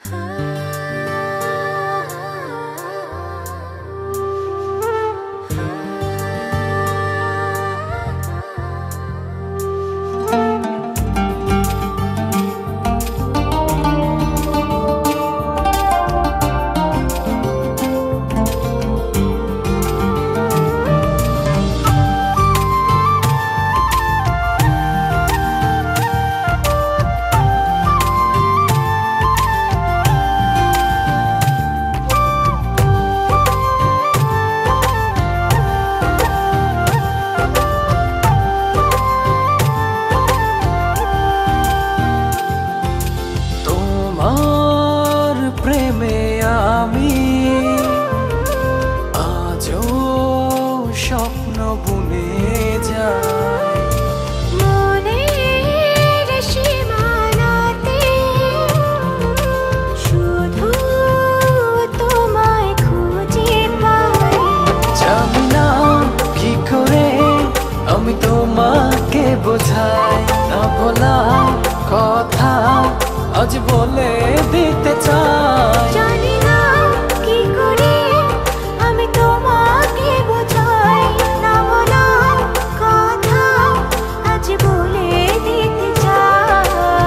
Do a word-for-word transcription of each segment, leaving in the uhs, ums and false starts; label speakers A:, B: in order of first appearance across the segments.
A: স্বপ্ন বুনে যায়
B: মনের সীমানাতে শুধু তোমায় খুঁজে পাই।
A: জানি না কি করে আমি তোমাকে বোঝাই, না বলা কথা আজ বলে দিতে চাই।
B: জানি না কি করে আমি তোমাকে বোঝাই, না বলা কথা আজ বলে দিতে চাই।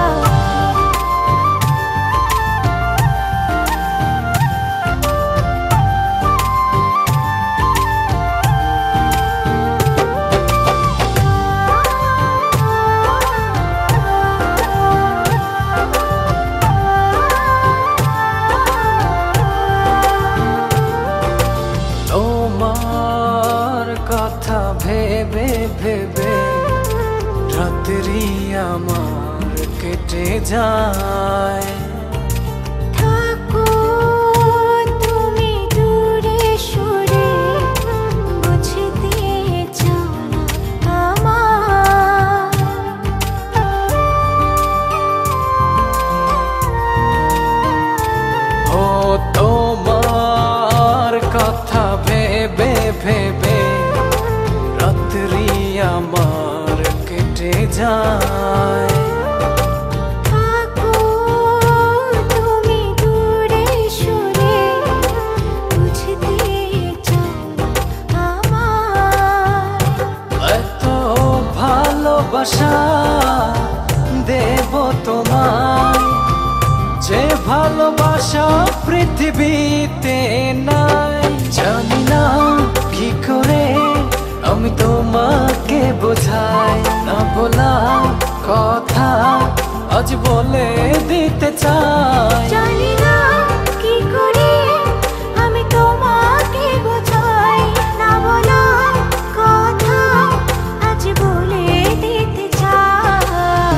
A: তোমার কথা ভেবে ভেবে রাত্রি আমার কেটে যায়।
B: থাকো তুমি দূরে সরে, বুঝতে চাও না আমার।
A: ও তোমার কথা ভেবে ভেবে রাত্রি আমার কেটে যায়।
B: থাকো তুমি দূরে সরে, বুঝতে চাও না আমার।
A: এত ভালোবাসা দেব তোমায়, যে ভালোবাসা পৃথিবীতে নাই। জানি না কি করে আমি তোমাকে বোঝাই, না বলা কথা আজ বলে দিতে চাই।
B: জানি না কি করে আমি তোমাকে বোঝাই, না বলা কথা আজ বলে দিতে চাই।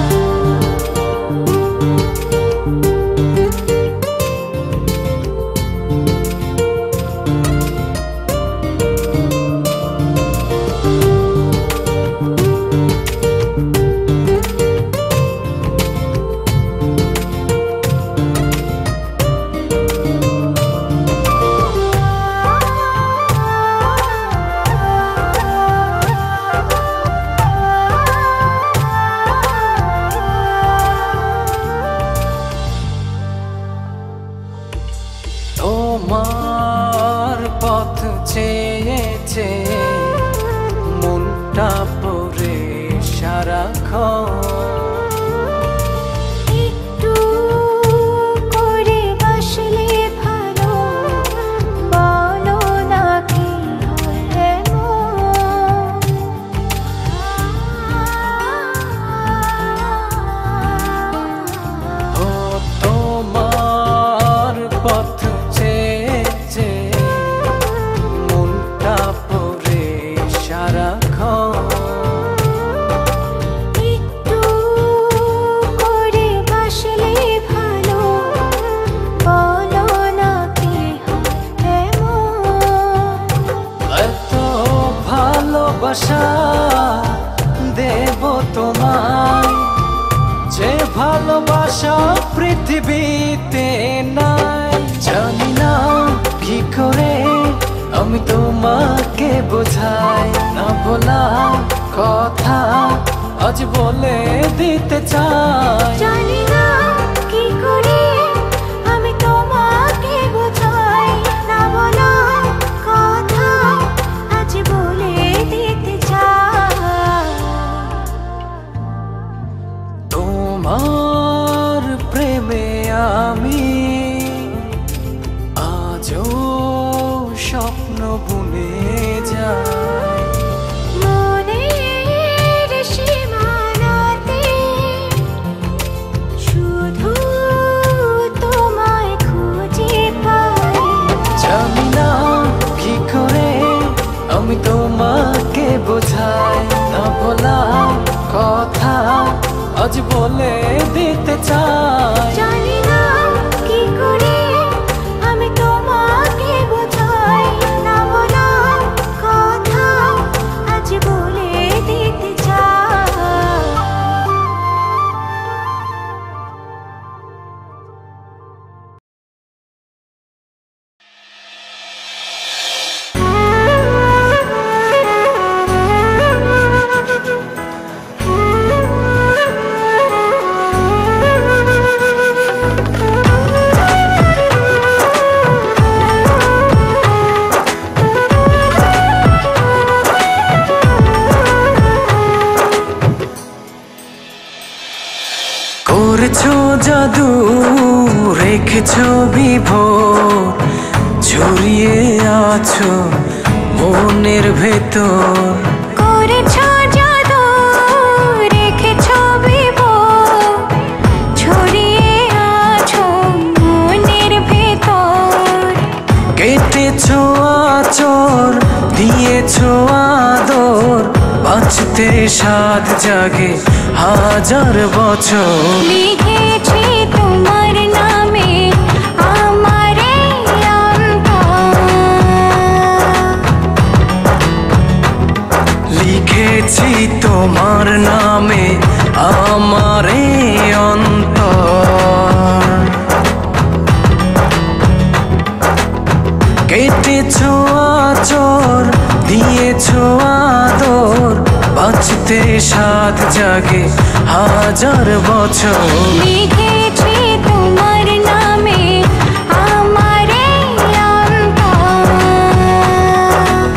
A: তোমার পথ চেয়ে চেয়ে মনটা পড়ে সারাক্ষণ।
B: একটু করে বাসলে ভালো, বলো না কি হয় এমন।
A: ও তোমার পথ চেয়ে চেয়ে মনটা পড়ে সারাক্ষণ।
B: একটু করে বাসলে ভালো, বলো না কি হয় এমন।
A: এত ভালোবাসা দেব তোমায়, যে ভালোবাসা পৃথিবীতে নাই। জানি না কি করে আমি তোমাকে বোঝাই, না বলা কথা আজ বলে দিতে চাই।
B: জানি না কি করে আমি
A: আজ বলে দিতে চাই।
B: জানি না কি করে আমি তোমাকে বোঝাই, না বলা কথা আজ বলে দিতে চাই।
A: করেছো জাদু রেখেছো বিভোর, ছড়িয়ে আছো মনের ভেতর।
B: করেছো জাদু রেখেছো বিভোর, ছড়িয়ে আছো মনের ভেতর।
A: কেটেছো আচর দিয়েছো আদর, বাঁচতে সাত জাগে হাজার বছর।
B: লিখেছি তোমার নামে আমার এই অন্তর,
A: লিখেছি তোমার নামে আমার এই অন্তর। কেটেছো আচর দিয়েছো আদর, বাঁচতে সাত জাগে হাজার বছর।
B: লিখেছি তোমার নামে আমার এই অন্তর,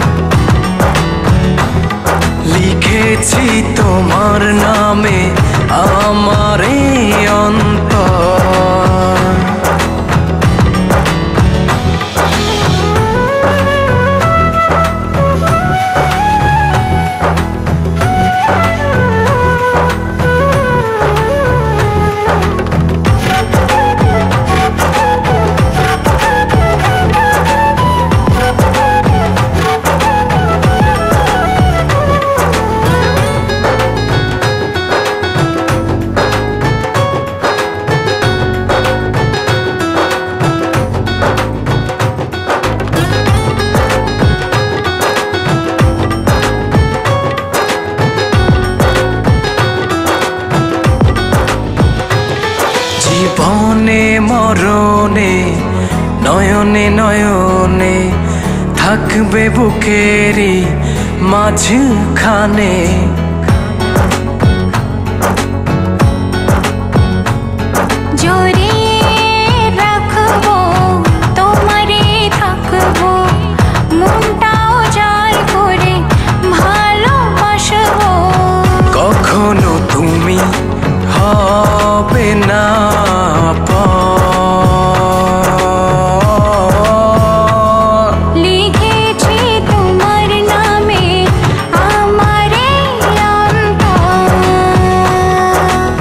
A: লিখেছি তোমার নামে আমার এই অন্তর। জীবনে মরণে নয়নে নয়নে থাকবে বুকেরই মাঝখানে।
B: জড়িয়ে রাখবো তোমারে থাকবো, মনটাও জার করে ভালোবাসবো।
A: কখনো তুমি হবে না পর।
B: লিখেছি তোমার নামে আমার এই অন্তর,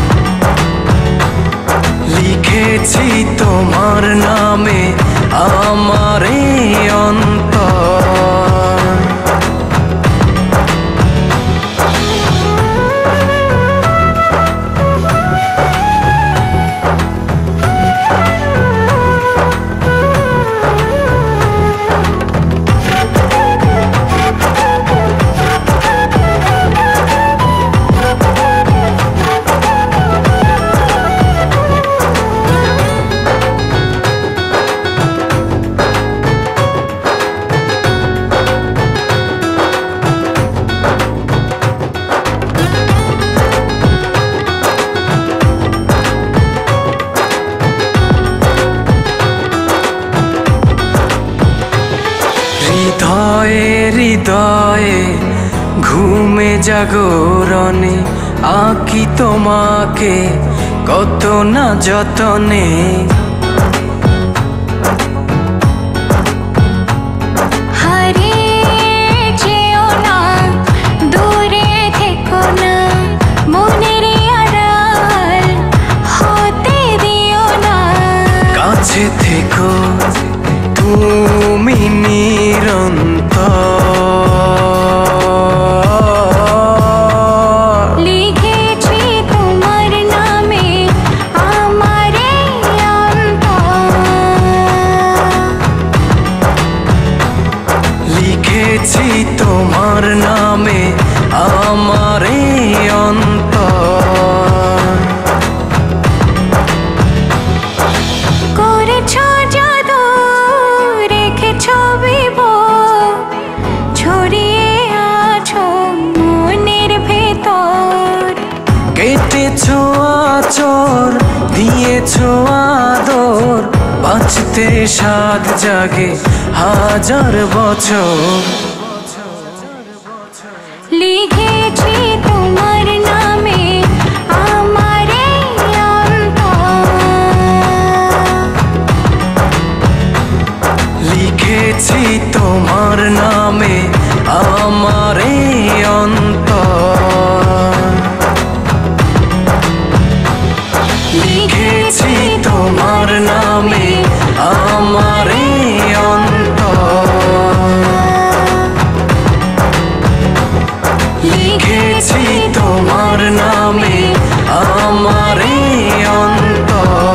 A: লিখেছি তোমার নামে আমার এই অন্তর। হৃদয়ে হৃদয়ে ঘুমে জাগরণে আঁকি তোমাকে কত না যতনে। কাছে থেকো তুমি নিরন্তর।
B: লিখেছি তোমার
A: দিয়েছো আদর, বাঁচতে সাধ জাগে হাজার বছর।
B: লিখেছি তোমার নামে আমার এই অন্তর,
A: লিখেছি তোমার নামে আমার এই অন্তর, লিখেছি তোমার নামে আমার এই অন্তর, লিখেছি তোমার নামে আমার এই অন্তর।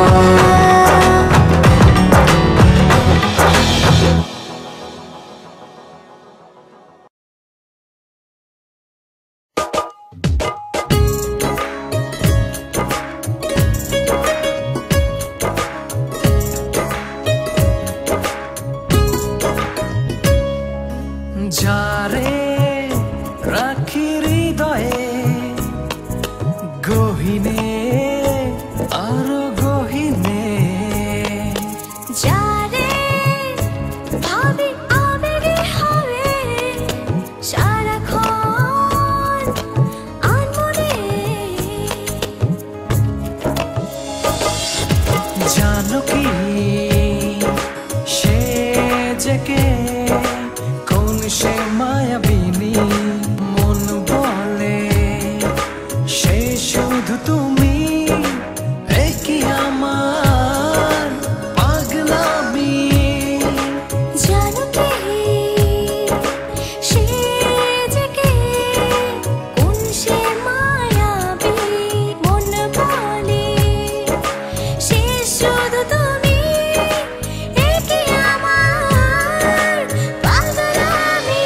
A: যারে রাখি হৃদয়ে গহীনে আরো গহীনে,
B: যারে ভাবি আবেগে হবে সারাক্ষণ আনমনে,
A: জানো কি সে যে কে, কোন সে মায়াবিনী, মন বলে সে শুধু তুমি, একই আমার পাগলামি।
B: জানো কি সে যে কে, কোন সে মায়াবী, মন বলে সে শুধু তুমি, একই আমার পাগলামি।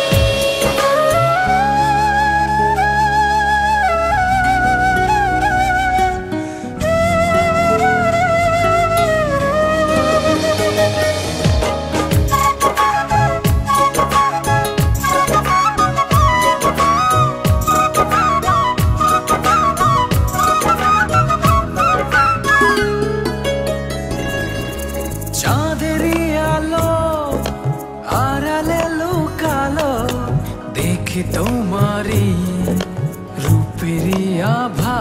A: চাঁদেরই আলো আড়ালে লুকালো, দেখে তোমারই রূপেরই আভা।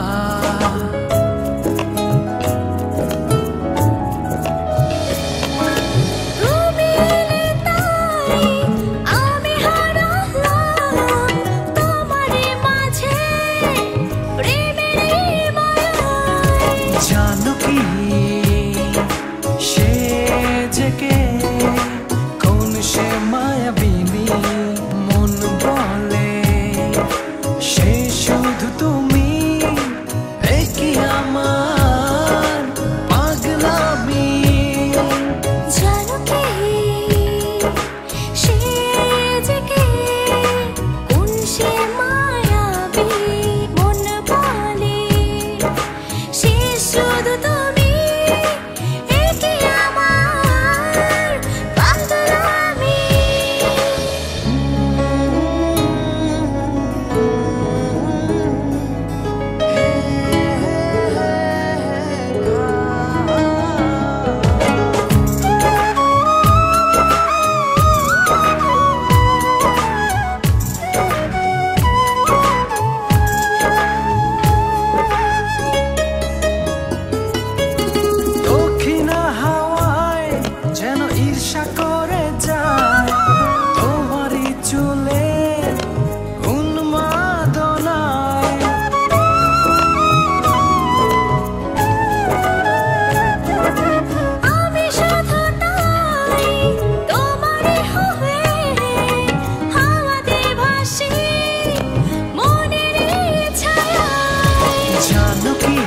B: তুমি এলে তাই আমি হারালাম তোমারই মাঝে প্রেমের মায়ায়।
A: জানো কি সে যে কে, কোন সে মায়াবিনী, মন বলে সে শুধু তুমি, একই আমার পাগলামি।
B: জানো কি সে যে কে, কোন সে মায়াবী, মন বলে সে শুধু তুমি, একই আমার পাগলামি।
A: দক্ষিণা হাওয়ায় যেন ঈর্ষা করে যায় তোমারই চুলে উন্মাদনায়।
B: আমি শুধু তাই তোমারই হয়ে হাওয়াতে ভাসি মনের ছায়ায়।
A: জানো কি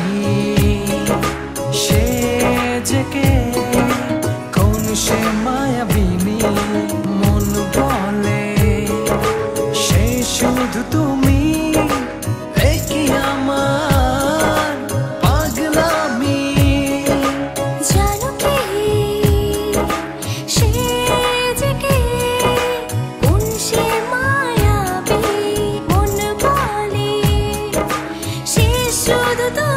A: সে যে কে, কোন সে মায়াবিনী, মন বলে সে শুধু তুমি, একই আমার পাগলামি।
B: জানো কি সে যে কে, কোন সে মায়াবী, মন বলে সে শুধু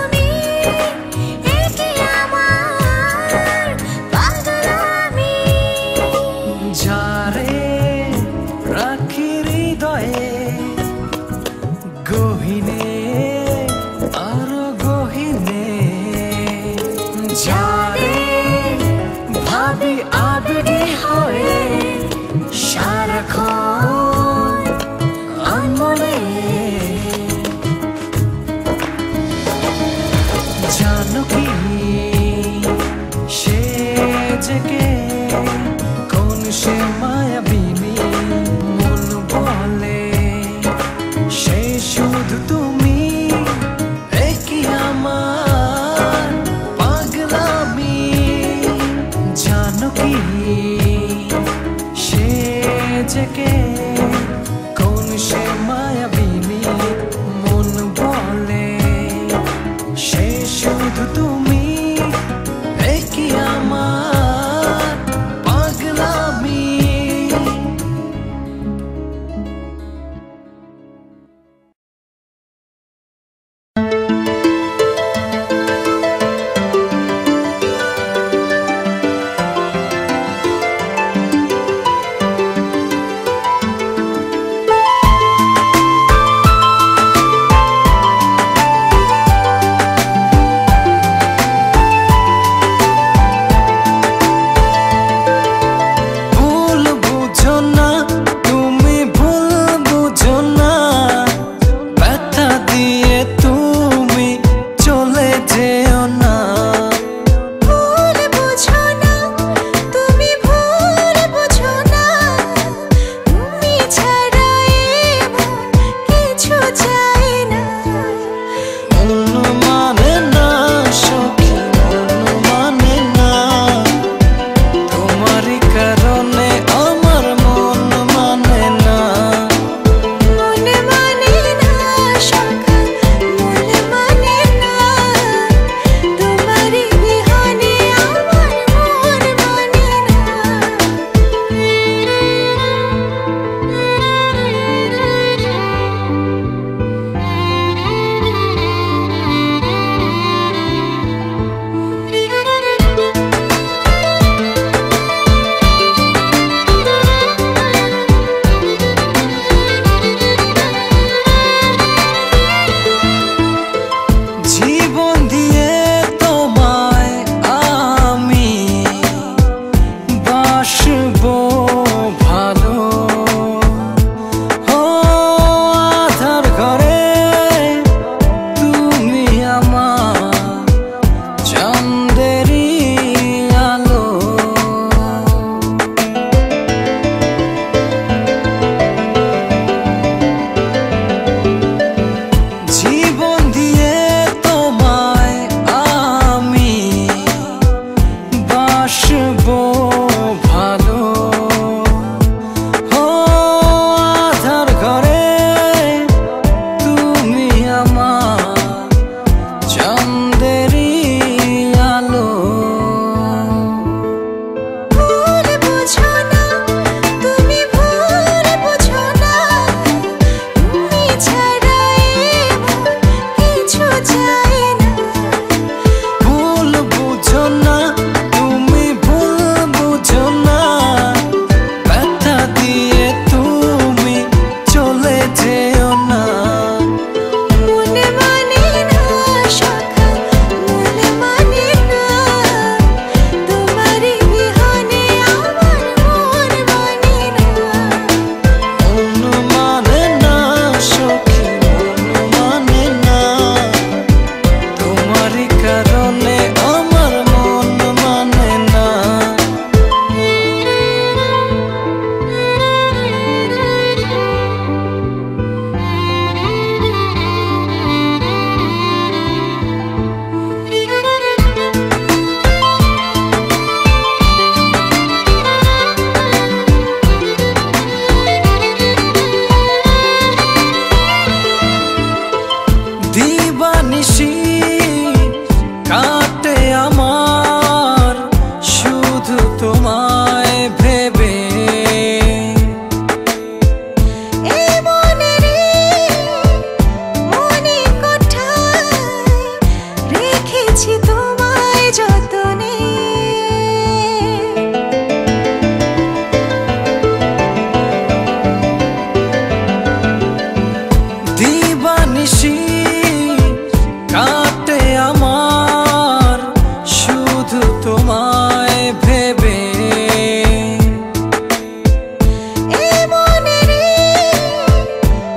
A: জানো কি সে যে কে, কোন সে মায়াবিনী মন বলে সে শুধু তুমি, একই আমার পাগলামি। জানো কি সে যে কে, কোন সে মায়াবিনী মন বলে সে শুধু তুমি, একই আমার পাগলামি।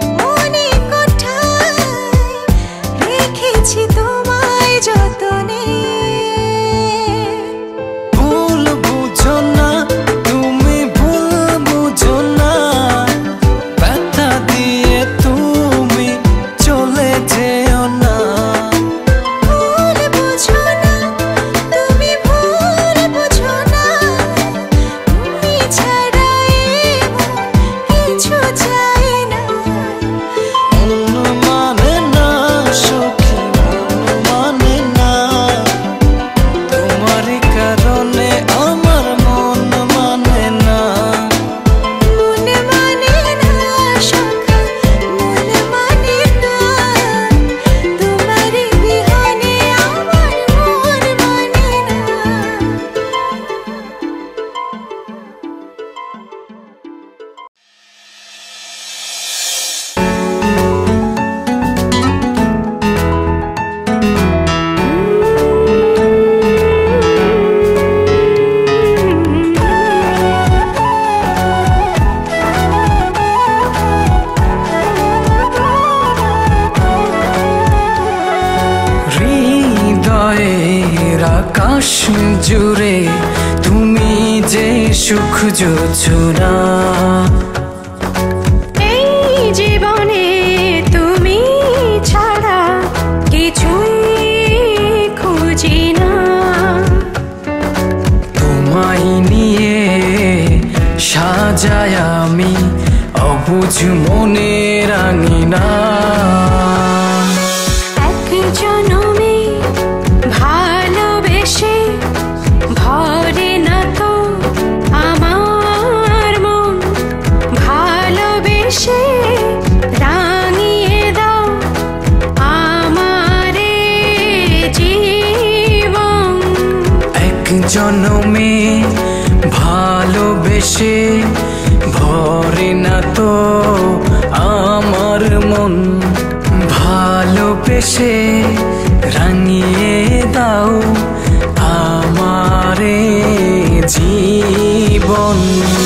B: তোমায় যতনে
A: আকাশ জুড়ে তুমি যে সুখ যোছনা।
B: এই জীবনে তুমি ছাড়া কিছুই খুঁজি না।
A: তোমায় নিয়ে সাজায় আমি অবুঝ মনে রাঙিনা।
B: এক জনমে ভালোবেসে ভরে না তো আমার মন। ভালোবেসে রাঙিয়ে দাও আমারে জীবন।
A: এক জনমে ভালোবেসে ভরে না তো আমার মন। ভালোবেসে রাঙিয়ে দাও আমারে জীবন।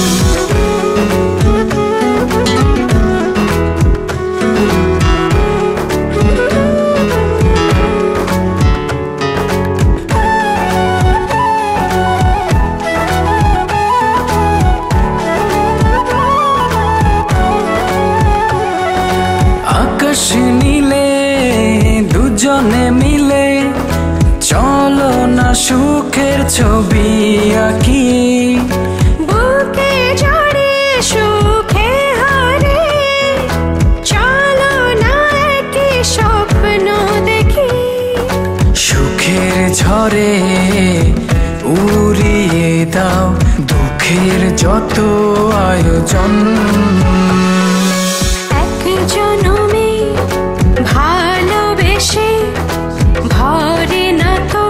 A: আকাশ নীলে দুজনে মিলে চলো না সুখের ছবি আঁকি।
B: বুকে জড়িয়ে সুখে হারে চলো না একই স্বপ্ন দেখি।
A: সুখের ঝড়ে উড়িয়ে দাও দুঃখের যত আয়োজন।
B: এক জনমে ভালোবেসে ভরে না তো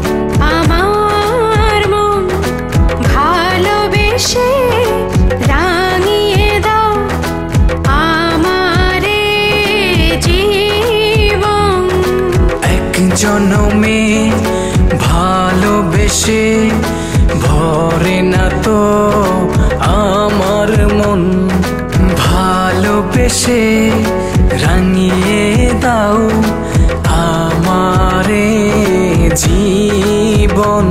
B: আমার মন। ভালোবেসে রাঙিয়ে দাও আমারে জীবন।
A: এক জনমে ভালোবেসে ভরে না তো আমার মন। ভালোবেসে রাঙিয়ে দাও আমারে জীবন।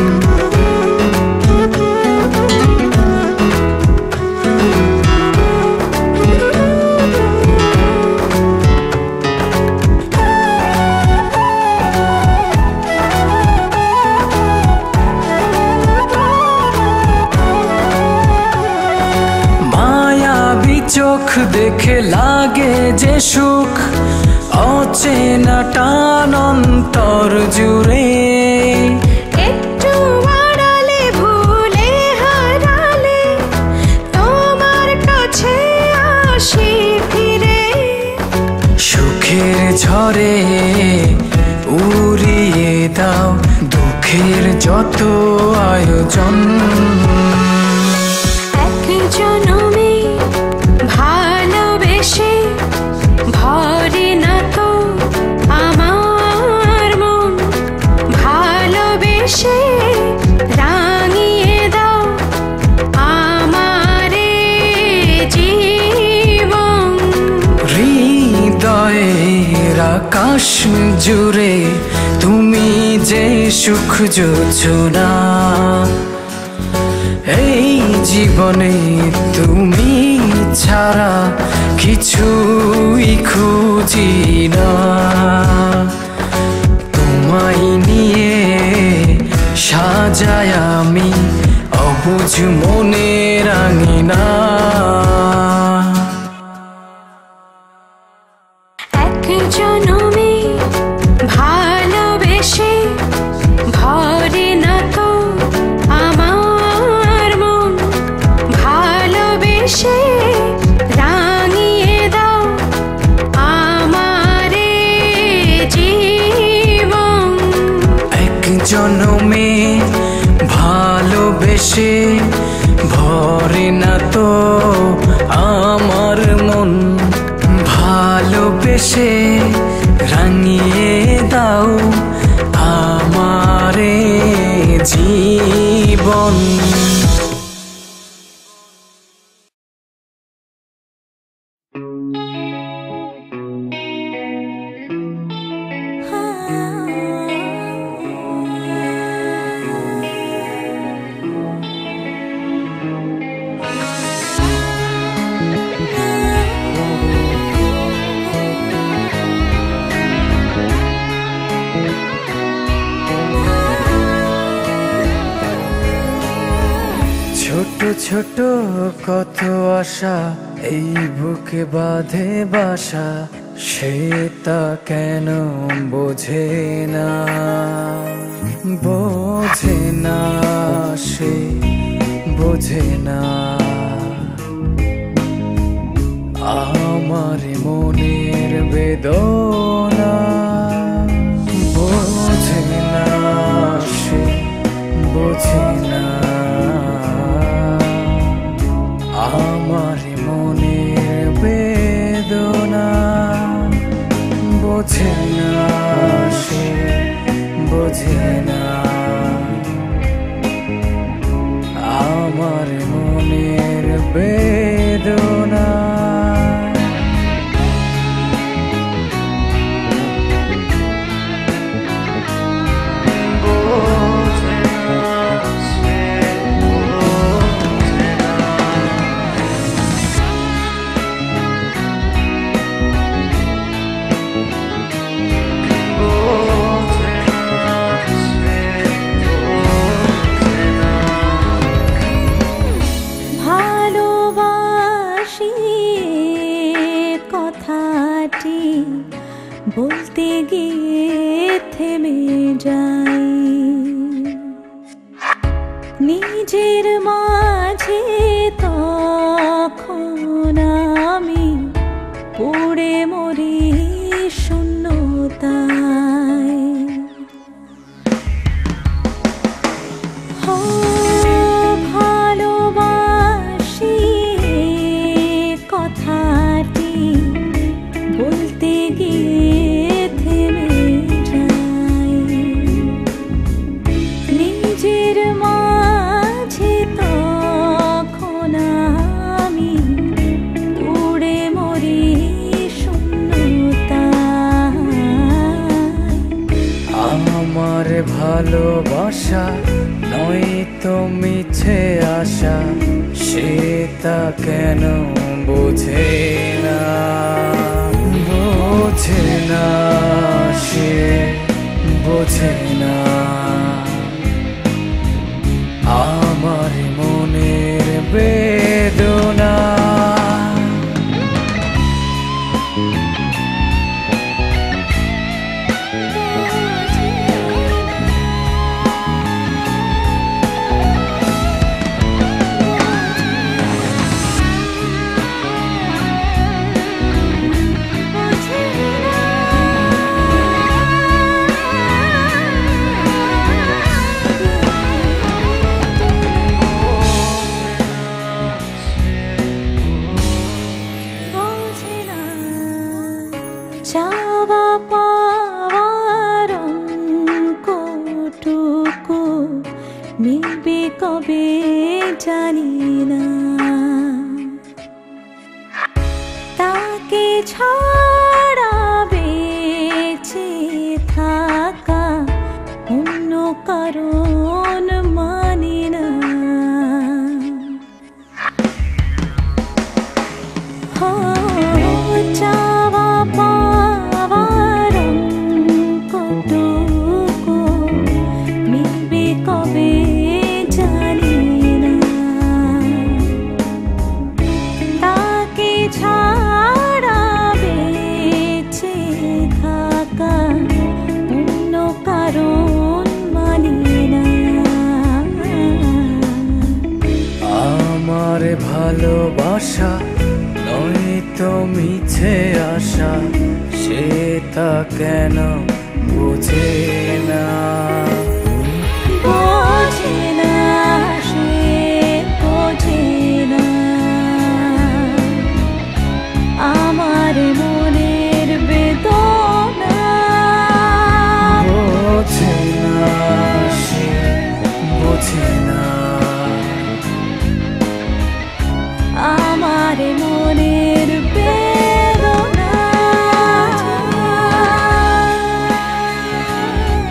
A: মায়াবী চোখ দেখে লাগে যে সুখ অচেনা টান অন্তর জুড়ে।
B: একটু আড়ালে ভুলে হারালে তোমার কাছে আসি ফিরে।
A: সুখের ঝড়ে উড়িয়ে দাও দুঃখের যত আয়োজন।
B: এক জনমে ভালোবেসে ভরে না তো আমার মন। ভালোবেসে রাঙিয়ে দাও আমারে জীবন।
A: হৃদয়ের আকাশ জুড়ে তুমি যে সুখ যোছনা। এই জীবনে তুমি ছাড়া কিছুই খুঁজি না। তোমায় নিয়ে সাজায় আমি অবুঝ মনে রাঙিনা।
B: এক জনমে ভালোবেসে ভরে না তো আমার মন। ভালোবেসে রাঙিয়ে দাও আমারে জীবন।
A: এক জনমে ভালোবেসে ভরে না তো আমার মন। ভালোবেসে রাঙিয়ে দাও আমারে জীবন। ছোট কত আশা এই বুকে বাঁধে বাসা, সে তা কেন বোঝে না, বোঝে না, সে বোঝে না। আমার মনের বেদনা বোঝে না, সে বোঝে না। আমার মনের বেদনা বোঝে না, সে বোঝে না। আমার মনের বেদনা
B: বলতে গিয়ে থেমে যাই, নিজের মাঝে তখন আমি পড়ে মরি শূন্যতায়। ভালোবাসি কথাটি বলতে গিয়ে ভালোবাসা নয় তো মিছে আশা, সে তা কেন বোঝে না, বোঝে না, সে বোঝে না। আমার মনের বেদনা চাওয়া পাওয়ার অঙ্কটুকু মিলবে কবে জানি না, তাকে ছাড়া বেঁচে থাকা অন্য কারণ মানি না। চাওয়া পাওয়ার অঙ্কটুকু মিলবে কবে জানি না, তাকে ছাড়া বেঁচে থাকা অন্য কারণ মানি না।
A: আমার ভালোবাসা নয় তো মিছে আশা, সে তা কেন বোঝে না,
B: বোঝে না, সে বোঝে না। আমার মনের বেদনা
A: বোঝে না, সে বোঝে না।
B: আমার মনের বেদনা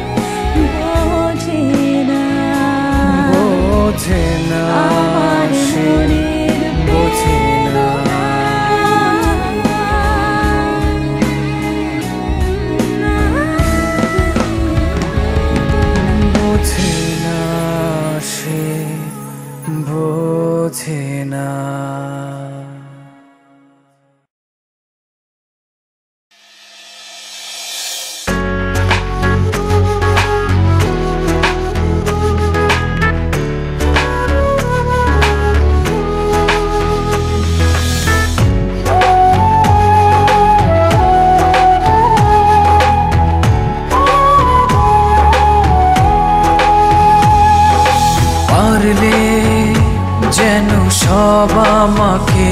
A: সব আমাকে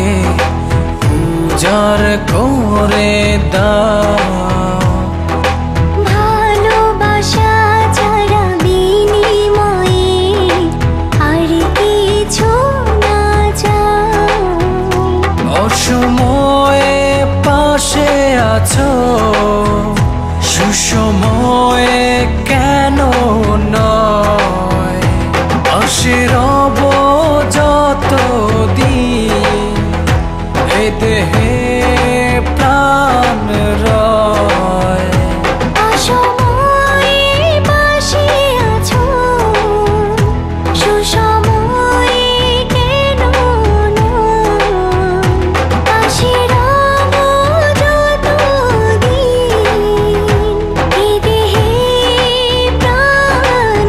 A: উজাড় করে দাও।
B: ভালোবাসা ছাড়া বিনিময়ে আর কিছু না চাও।
A: অসময়ে পাশে আছো, সুসময়ে কেন নয়। পাশে রব যতদিন, এ দেহে প্রাণ রয়।
B: অসময়ে পাশে আছো, সুসময়ে কেন নয়। পাশে রব যতদিন, এ দেহে প্রাণ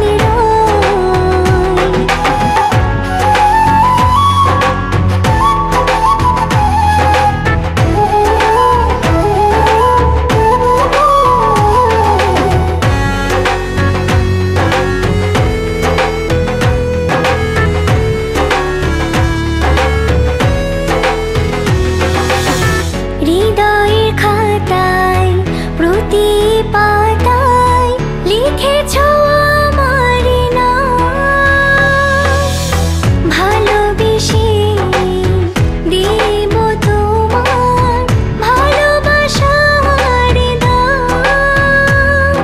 B: হৃদয়ের খাতায় প্রতি পাতায় লিখেছ আমার নাম। ভালোবেসে দেব তোমার ভালোবাসার দাম।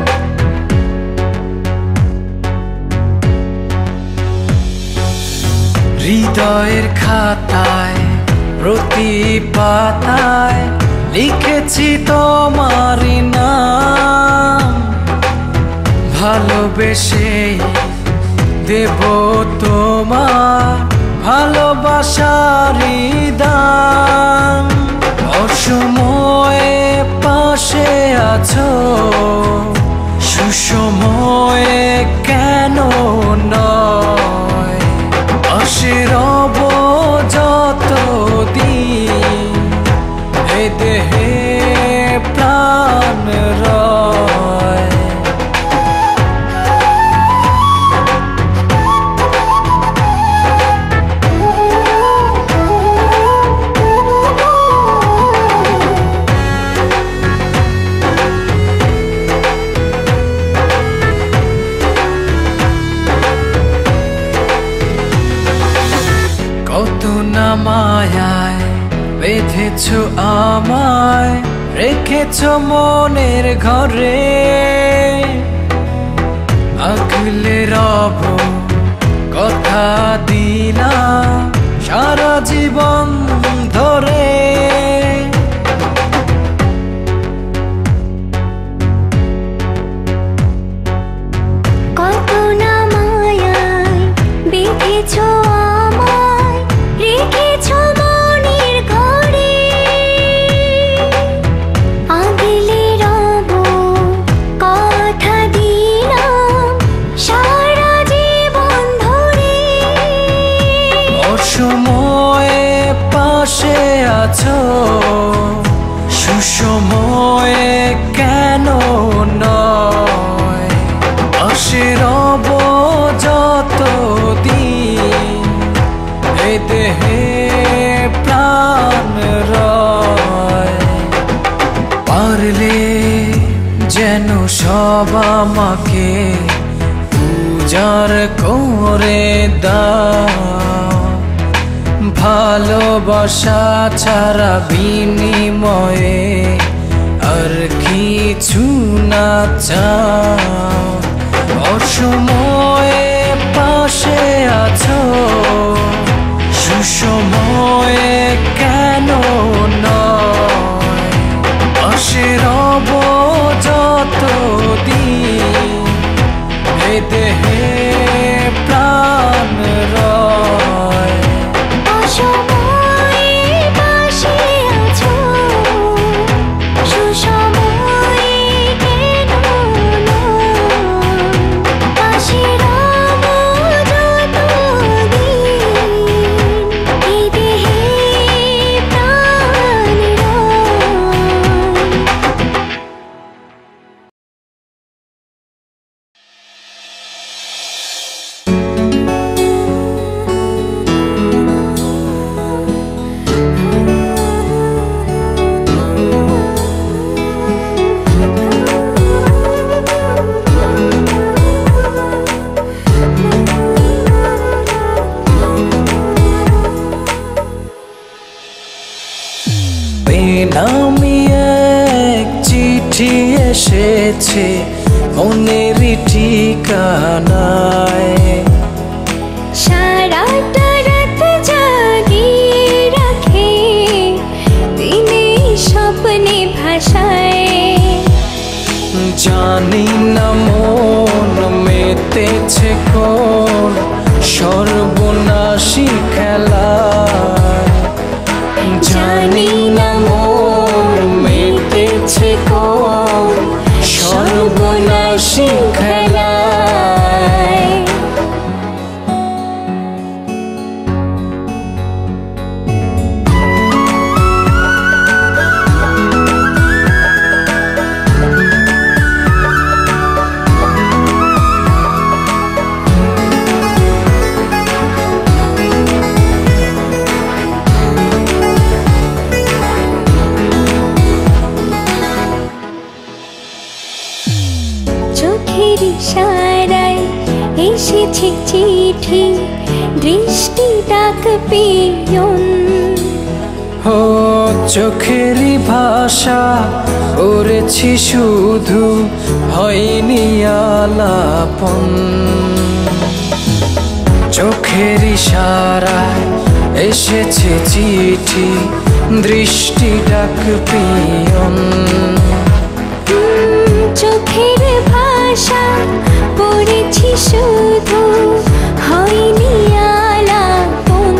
A: হৃদয়ের খাতায় প্রতি পাতায় লিখেছি তোমার নাম। ভালোবেসে দেব তোমার ভালোবাসার দাম। অসময়ে পাশে আছো, সুসময়ে কেন নয়। পাশে রব যতদিন, এ দেহে প্রাণ রয়। কত না মায়ায় বেঁধেছ আমায়, রেখেছ মনের ঘরে। আগলে রব কথা দিলাম সারা জীবন ধরে।
B: কত না মায়ায় বেঁধেছ আমায়, রেখেছ মনের ঘরে। আগলে রব কথা দিলাম সারা জীবন ধরে।
A: অসময়ে পাশে আছো, সুসময়ে কেন নয়। পাশে রব যতদিন, এ দেহে প্রাণ রয়। পারলে যেন সব আমাকে উজাড় করে দাও। ভালোবাসা ছাড়া বিনিময়ে আর কিছু না চাও। অসময়ে পাশে আছো, সুসময়ে কেন নয়। পাশে রব যতদিন, এ দেহে প্রাণ রয়।
B: অসময়ে পাশে আছো, সুসময়ে কেন নয়। পাশে রব যতদিন, এ দেহে প্রাণ রয়।
A: মেতেছে মনেরই ঠিকানায়।
B: সারাটা রাত জাগিয়ে রাখে দিনে স্বপ্নে ভাষায়।
A: জানি না মন মেতেছে কোন সর্বনাশী খেলায়। জানি না মন মেতেছে কোন সর্বনাশী খেলায়।
B: চোখের ইশারায় এসেছে চিঠি, দৃষ্টি ডাক পিয়ন।
A: ও চোখেরই ভাষা করেছি শুধু, হয়নি আলাপন। চোখের ইশারায় এসেছে চিঠি, দৃষ্টি ডাক পিয়ন।
B: চোখের ভাষা পড়েছি শুধু, হয়নি আলাপন।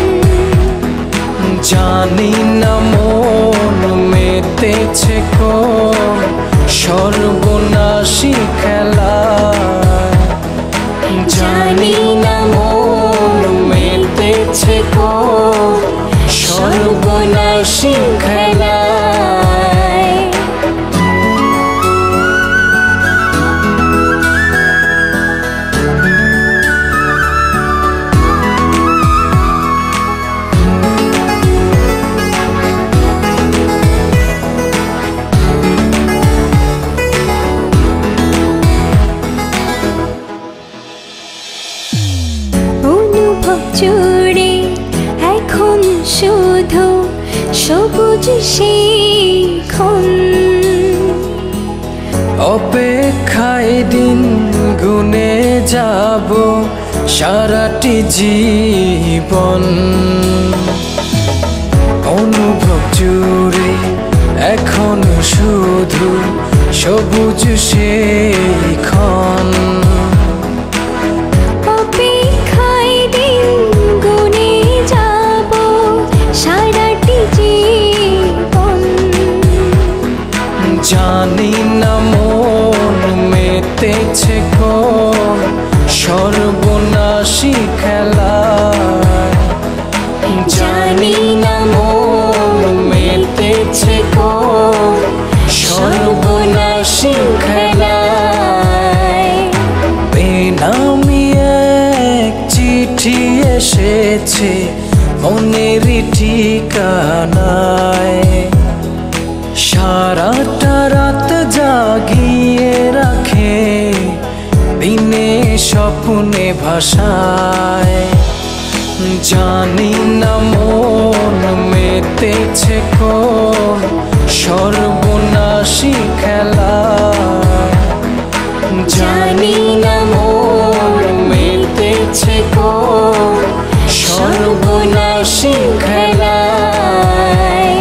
A: জানি না মন মেতেছে কোন সর্বনাশী খেলায়। জানি না মন মেতেছে কোন সর্বনাশী খেলায়।
B: অনুভব জুড়ে এখন শুধু সবুজ শিখন।
A: অপেক্ষায় দিন গুনে যাব সারাটি জীবন। অনুভব জুড়ে এখন শুধু সবুজ শিখন।
B: অপেক্ষায় দিন গুনে যাব সারাটি জীবন।
A: জানি না মন মেতেছে কোন সর্বনাশী খেলায়। জানি না মন মেতেছে কোন সর্বনাশী খেলায়। বেনামি এক চিঠি এসেছে মনেরই ঠিকানায়। সারাটা রাত জাগিয়ে রাখে দিনে স্বপ্নে ভাষায়। জানি না মন মেতেছে কোন সর্বনাশী খেলায়। জানি না মন মেতেছে কোন সর্বনাশী খেলায়।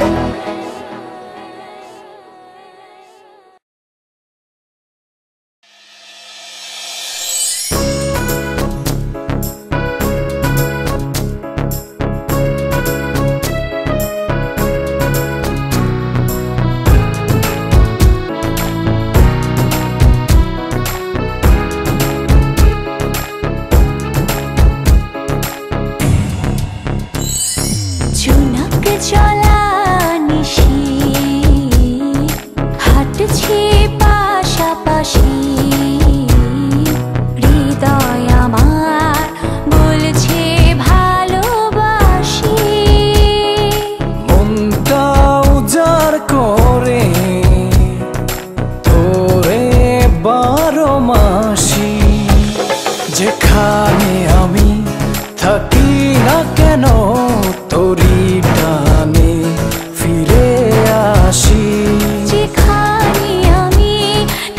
B: চলা নিশি হাঁটছে পাশাপাশি, হৃদয় আমার বলছে ভালোবাসি।
A: মনটা উজাড় করে তোরে বারো মাসি, যেখানে আমি থাকি না কেন তোরি টানে ফিরে আসি।
B: যেখানে আমি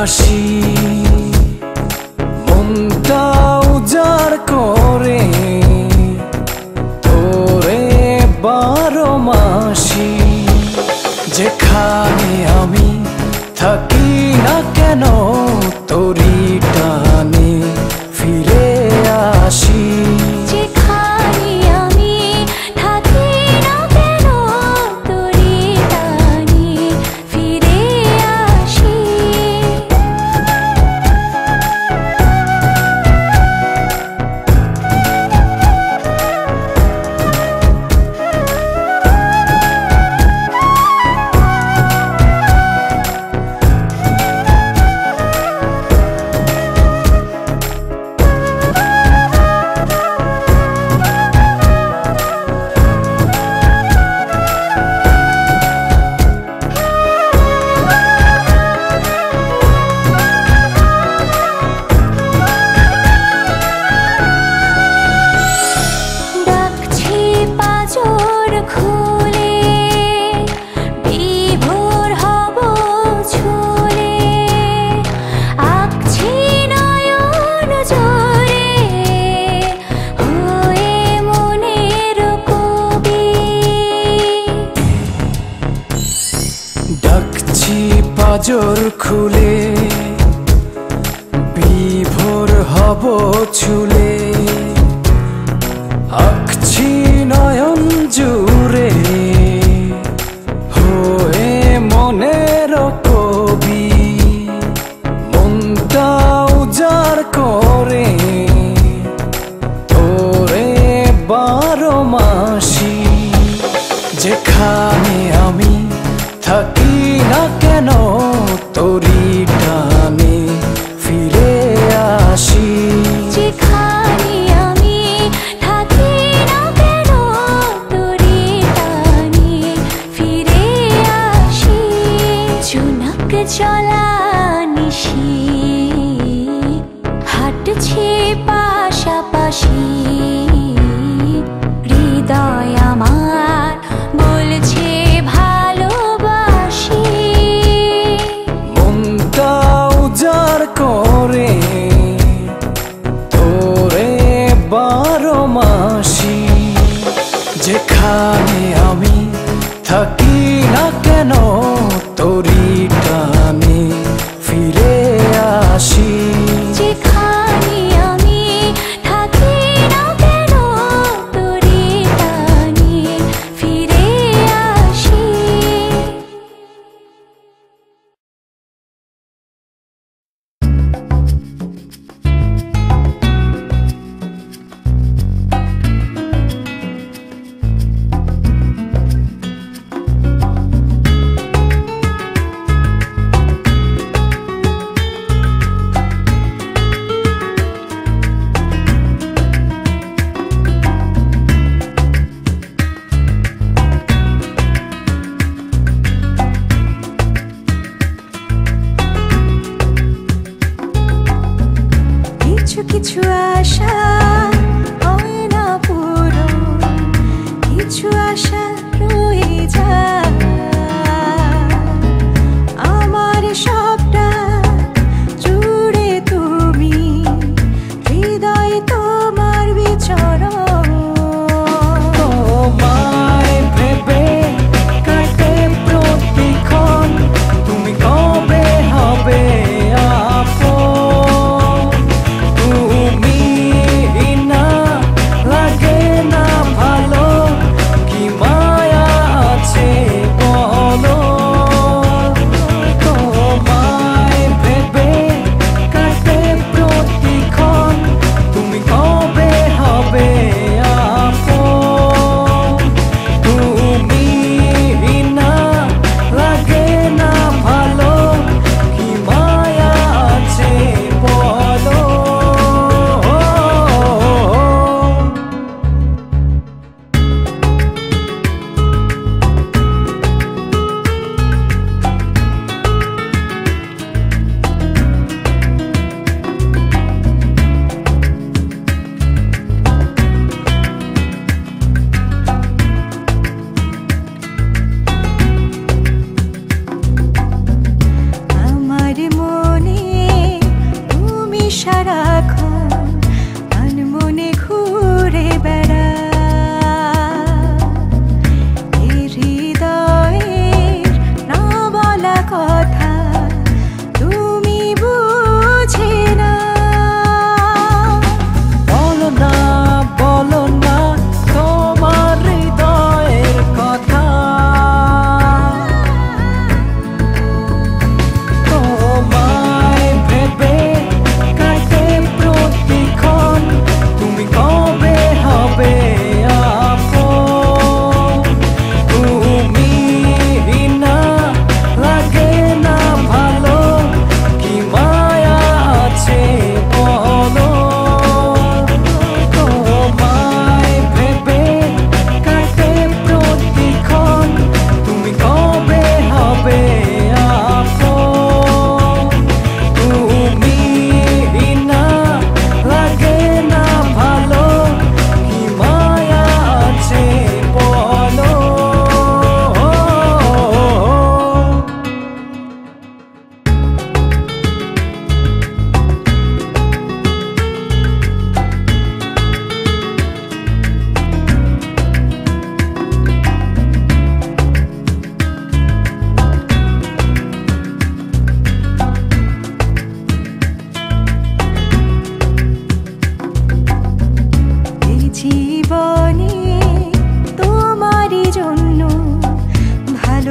A: আসি মনটা উজাড় করে তোরে বারো মাসি যেখানে আমি থাকি না কেন তোরি টানে ফিরে আসি
B: যেখানে আমি থাকি না কেন তোরি টানে ফিরে আসি ডাকছি পাঁজর খুলে বিভোর হব ছুলে আঁকছি নয়ন জোরে হয়ে মনের কবি
A: ডাকছি পাঁজর খুলে বিভোর হব চুলে আঁকছি নয়ন জুড়ে হয়ে মনের কবি মনটা উজাড় করে তোরে বারো মাসি যেখানে আমি থাকি না কেন তোরি টানে ফিরে আসি
B: যেখানে আমি থাকি না কেন তোরি টানে ফিরে আসি জোনাক চলা নিশি হাঁটছে পাশাপাশি হৃদয় আমার বলছে ভালোবাসি
A: মনটা উজাড় করে তোরে বারো মাসি যেখানে আমি থাকি না কেন তোরি টানে ফিরে আসি
B: যেখানে আমি থাকি না কেন তোরি টানে ফিরে আসি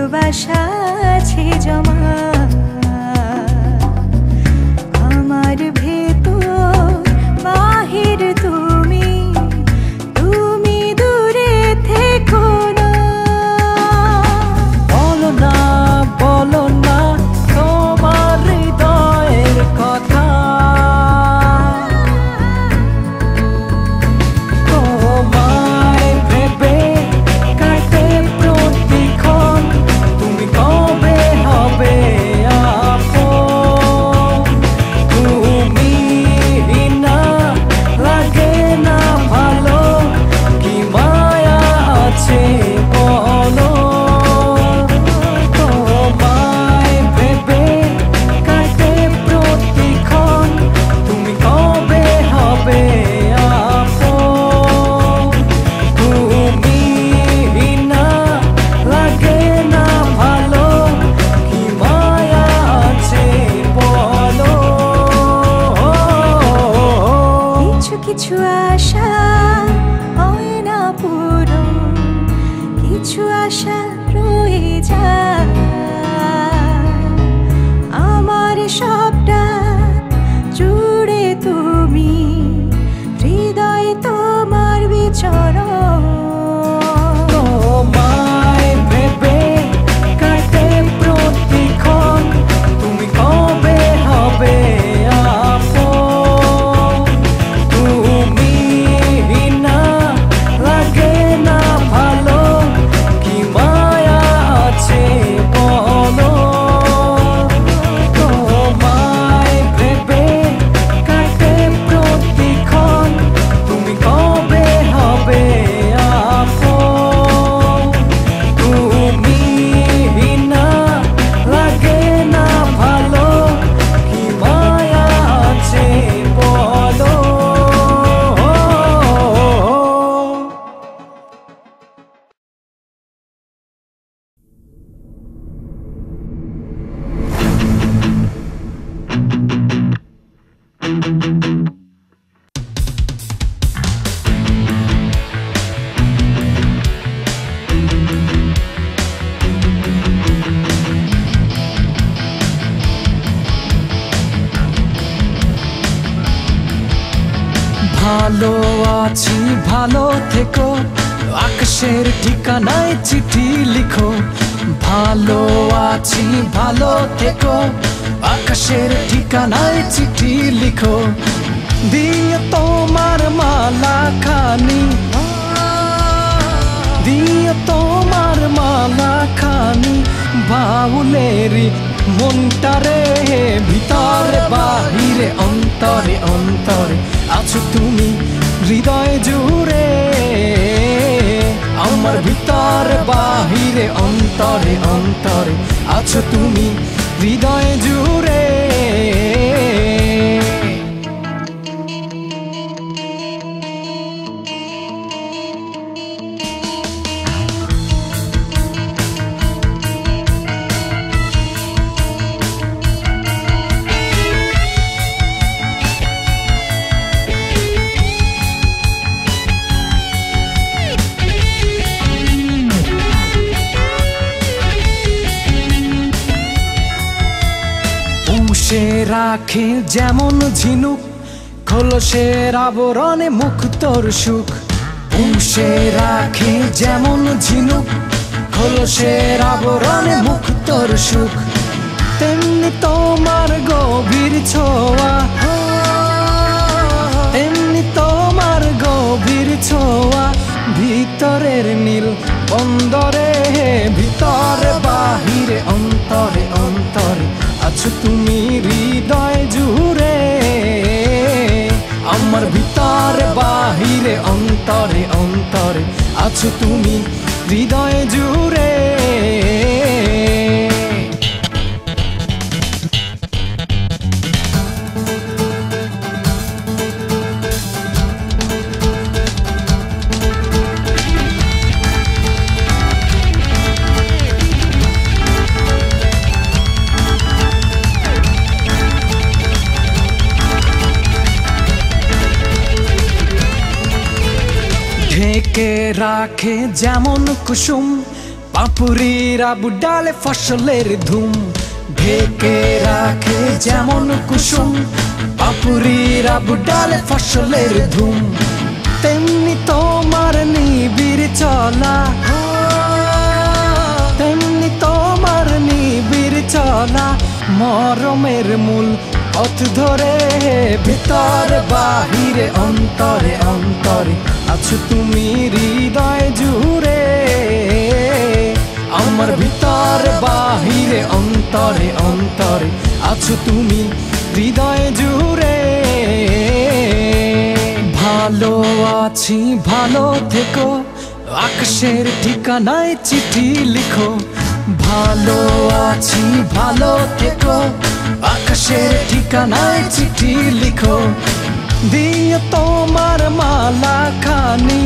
B: ভালোবাসা আছে জমা আমার ভেতর বাহির তুমি তুমি দূরে থেকো না
A: বলো না বলো না তোমার হৃদয়ের কথা তোমায় ভেবে কাটে প্রতিক্ষণ তুমি কবে হবে আপন তুমি না লাগে না ভালো কি মায়া আছে বলো তোমায় ভেবে কাটে প্রতিক্ষণ তুমি কবে হবে আপন তুমি না লাগে না ভালো কি মায়া আছে বলো
B: কিছু কিছু আশা হয় না পুরো কিছু আশা রয়ে যায় আমার সবটা জুড়ে তুমি হৃদয়ে তোমার বিচরণ
A: তোমায় ভেবে কাটে প্রতিক্ষণ তুমি কবে হবে আপন তুমি না লাগে না ভালো কি মায়া আছে বলো তোমায় ভেবে কাটে প্রতিক্ষণ তুমি কবে হবে আপন তুমি না লাগে না ভালো কি মায়া আছে বলো ভালো আছি ভালো থেকো আকাশের ঠিকানায় চিঠি লিখো ভালো আছি ভালো থেকো আকাশের ঠিকানায় চিঠি লিখো দিয়ে তোমার মালা খানি দিয়ে তোমার মালা খানি বাউলেরি মনটারে ভিতরে বাহিরে অন্তরে অন্তরে আছো তুমি হৃদয় জুড়ে আমার ভিতরে বাহিরে অন্তরে অন্তরে আছো তুমি হৃদয় জুড়ে পুষে রাখে যেমন ঝিনুক খোলসের আবরণে মুখ তোর সুখ পুষে রাখে যেমন ঝিনুক খোলসের আবরণে মুখ তোর সুখ তেমনি তোমার গভীর ছোঁয়া তেমনি তোমার গভীর ছোঁয়া ভিতরের নীল বন্দরে ভিতরে বাহিরে অন্তরে অন্তরে আছো তুমি হৃদয় জুড়ে আমার ভিতরে বাহিরে অন্তরে অন্তরে আছো তুমি হৃদয় জুড়ে ঢেকে রাখে যেমন কুসুম পাপুরিরা বুডালে ফসলের ধুম ঢেকে রাখে যেমন কুসুম। পাপুরিরা বুডালে ফসলের ধুম তেমনি তোমার নিবিড় চলা, তেমনি তোমার নিবিড় চলা মরমের মূল পথ ধরে। ভিতর বাহিরে অন্তরে অন্তরে আছো তুমি হৃদয় জুড়ে। আমার ভিতর বাহিরে অন্তরে অন্তরে আছো তুমি হৃদয় জুড়ে। ভালো আছি ভালো থেকো, আকাশের ঠিকানায় চিঠি লিখো। ভালো আছি ভালো থেকো, আকাশের ঠিকানায় চিঠি লিখো। দিও তোমার মালা খানি,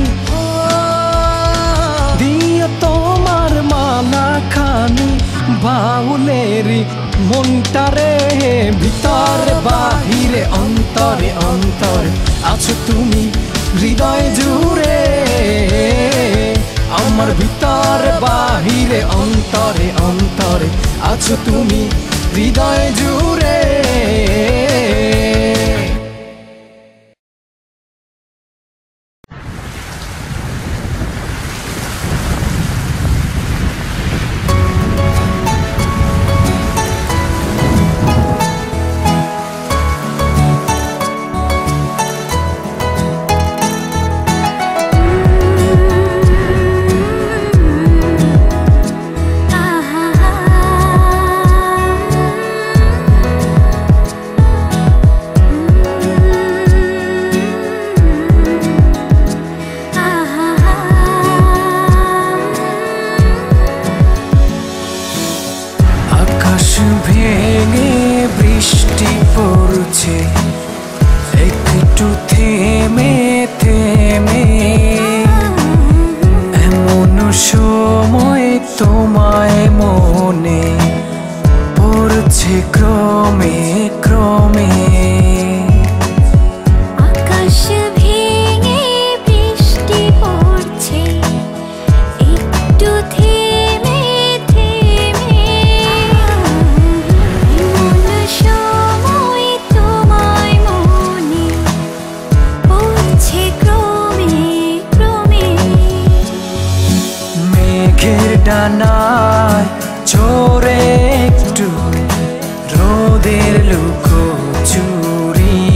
A: দিও তোমার মালা খানি বাউলেরি মনটারে। ভিতর বাহিরে অন্তরে অন্তরে আছো তুমি হৃদয় জুড়ে। আমার ভিতর বাহিরে অন্তরে অন্তরে আছো তুমি হৃদয় জুড়ে। ভেঙে বৃষ্টি পড়ছে একটু থেমে থেমে। এমন সময় তোমায় মনে পড়ছে ক্রমে ক্রমে।
B: আকাশ ভেঙে বৃষ্টি পড়ছে একটু থেমে থেমে। এমন সময় তোমায় মনে পড়ছে ক্রমে ক্রমে।
A: মেঘের ডানায় চড়ে একটু রোদের লুকোচুরি।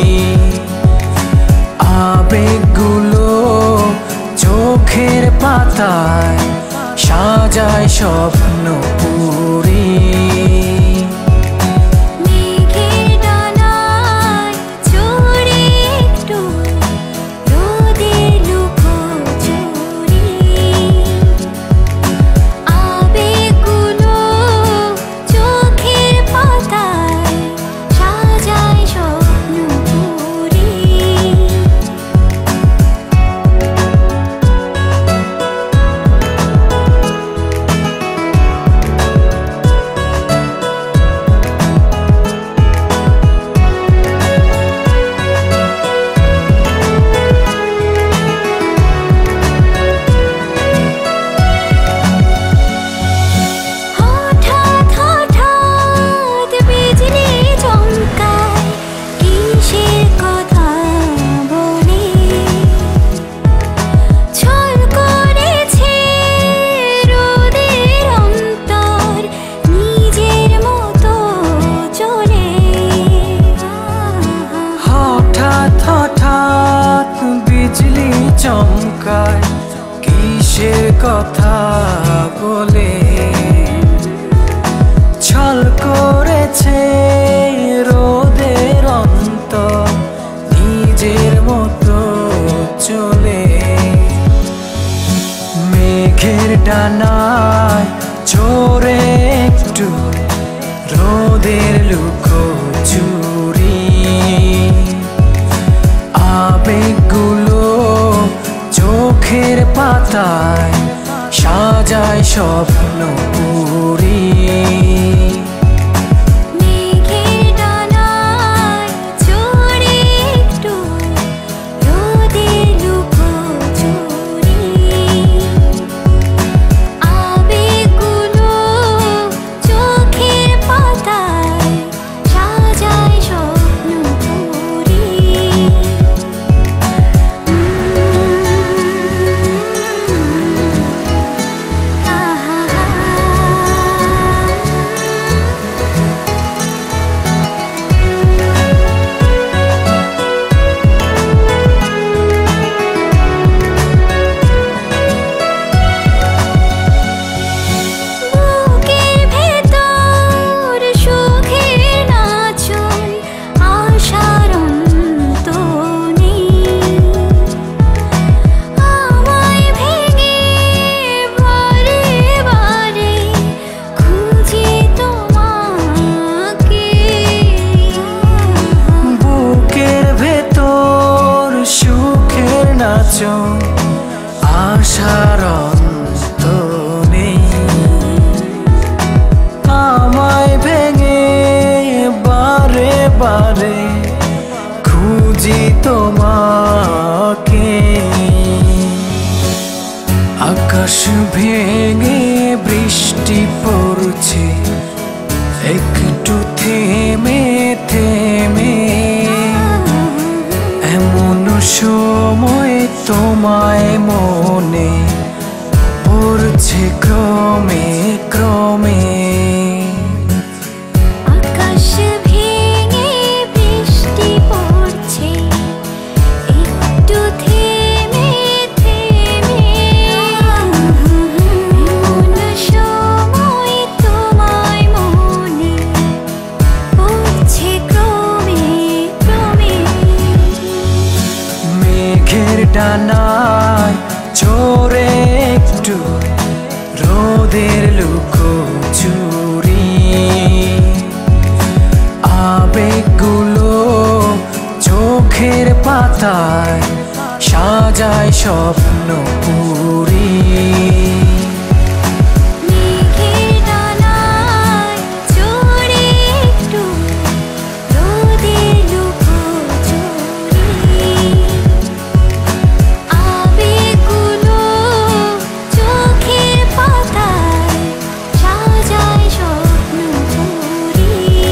A: আবেগগুলো চোখের পাতায় সাজায় স্বপ্ন পুরি।
B: মেঘের ডানায় চড়ে একটু রোদের লুকোচুরি। আবেগগুলো চোখের পাতায় সাজায় স্বপ্ন পুরি। হঠাৎ হঠাৎ বিজলি চমকায় কিসের কথা বলে। ছল করেছে রোদের অন্তর নিজের মতো চলে।
A: হঠাৎ হঠাৎ বিজলি চমকায় কিসের কথা বলে। ছল করেছে রোদের অন্তর নিজের মতো চলে। মেঘের ডানায় চড়ে একটু রোদের লুকোচুরি। আবেগগুলো চোখের পাতায় সাজায় স্বপ্ন পুরি।
B: মেঘের ডানায় চড়ে একটু রোদের লুকোচুরি। আবেগগুলো
A: তোমায় মনে পড়ছে ক্রমে ক্রমে।
B: আকাশ ভেঙে বৃষ্টি পড়ছে একটু থেমে থেমে। এমন সময় তোমায় মনে পড়ছে ক্রমে ক্রমে।
A: মেঘের ডানায় চড়ে একটু রোদের লুকোচুরি, আবেগগুলো চোখের পাতায় সাজায় স্বপ্ন পুরি।
B: মেঘের ডানায় চড়ে একটু রোদের লুকোচুরি, আবেগগুলো চোখের পাতায় সাজায় স্বপ্ন পুরি।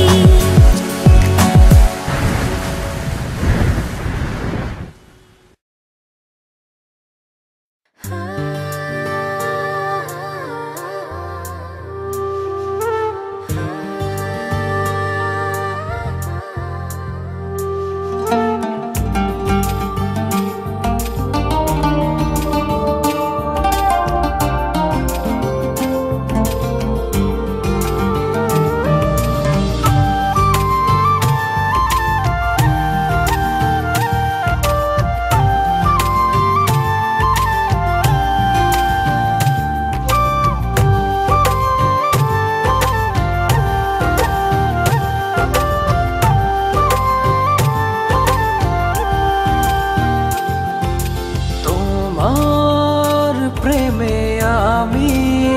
A: তোমার প্রেমে আমি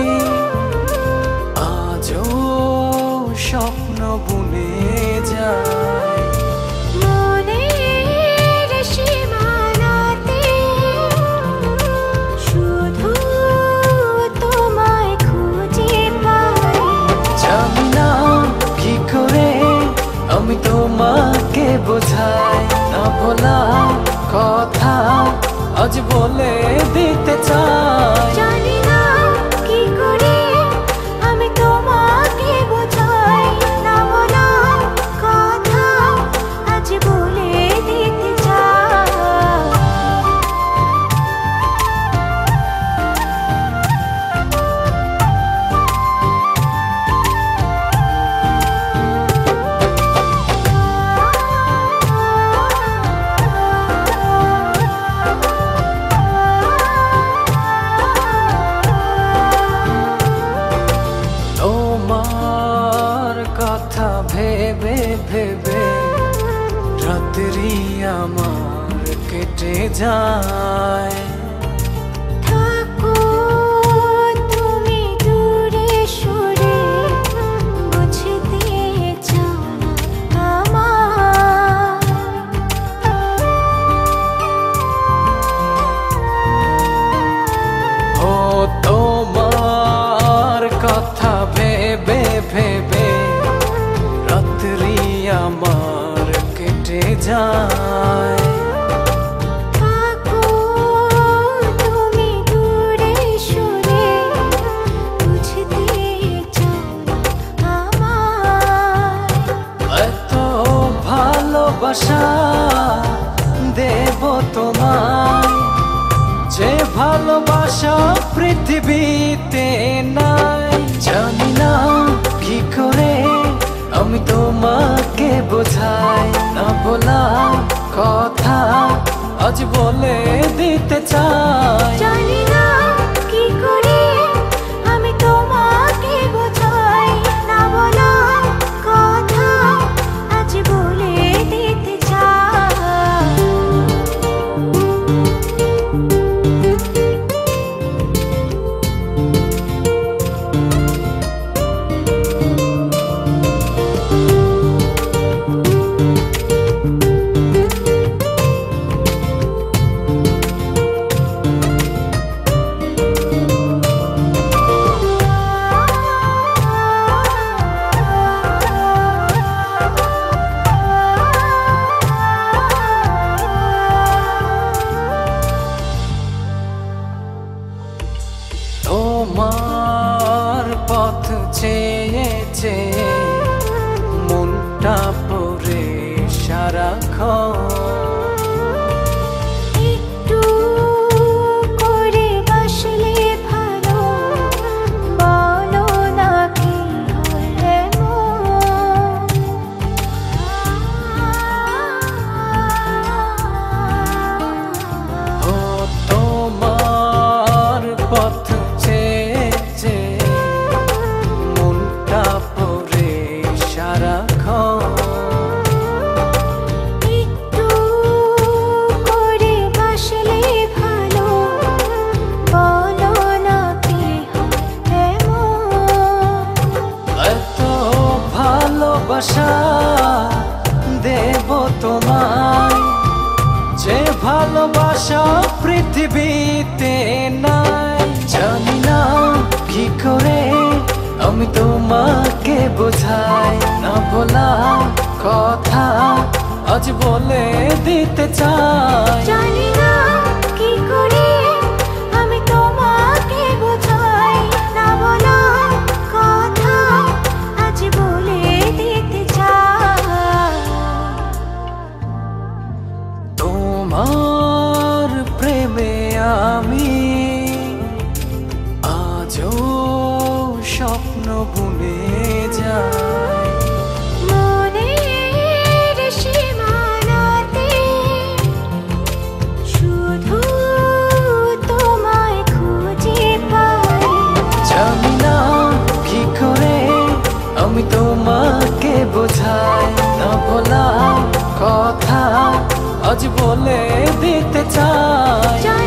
A: আজও স্বপ্ন বুনে যাই।
B: মনের সীমানাতে শুধু তোমায় খুঁজে পাই।
A: জানি না কি করে আমি তোমাকে বোঝাই, না বলা কথা আজ বলে দিতে চাই।
B: জানি না কি করে আমি তোমাকে বোঝাই, না বলা কথা আজ বলে দিতে চাই।
A: তোমার কথা ভেবে ভেবে রাত্রি আমার কেটে যায়।
B: থাকো তুমি দূরে সরে, বুঝতে চাও না আমার।
A: ও তোমার কথা ভেবে ভেবে রাত্রি আমার কেটে যায়।
B: থাকো তুমি দূরে সরে, বুঝতে চাও না আমার।
A: এত ভালোবাসা দেব তোমায়, যে ভালোবাসা পৃথিবীতে নাই। জানি না কি করে আমি তোমাকে বোঝাই, না বলা কথা আজ বলে দিতে চাই।
B: জানি না কি করে আমি তোমাকে বোঝাই, না বলা কথা আজ বলে দিতে চাই।
A: সারাক্ষণ।
B: একটু করে বাসলে ভালো, বলো না কি হয় এমন।
A: ও তোমার পথ চেয়ে চেয়ে মনটা পড়ে সারাক্ষণ।
B: একটু করে বাসলে ভালো, বলো না কি হয় এমন।
A: এত ভালোবাসা দেব তোমায়, যে ভালোবাসা পৃথিবীতে নাই। জানি না কি করে আমি তোমাকে বোঝাই, না বলা কথা আজ বলে দিতে চাই।
B: জানি না কি করে আমি তোমাকে বোঝাই, না বলা কথা আজ বলে দিতে চাই।
A: তোমার প্রেমে আমি আজও স্বপ্ন বুনে যাই।
B: মনের সীমানাতে শুধু তোমায় খুঁজে পাই।
A: জানি না কি করে আমি তোমাকে বোঝাই, না বলা কথা আজ বলে দিতে চাই।